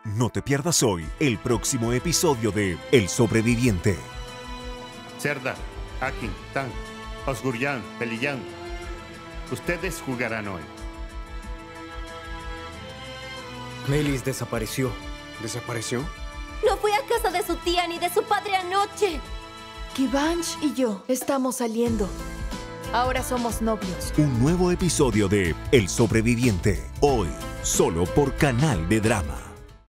No te pierdas hoy el próximo episodio de El Sobreviviente. Cerda, Akin, Tan, Osguryan, Pelillán. Ustedes jugarán hoy. Melis desapareció. ¿Desapareció? No fui a casa de su tía ni de su padre anoche. Kivansh y yo estamos saliendo. Ahora somos novios. Un nuevo episodio de El Sobreviviente. Hoy, solo por Canal de Drama.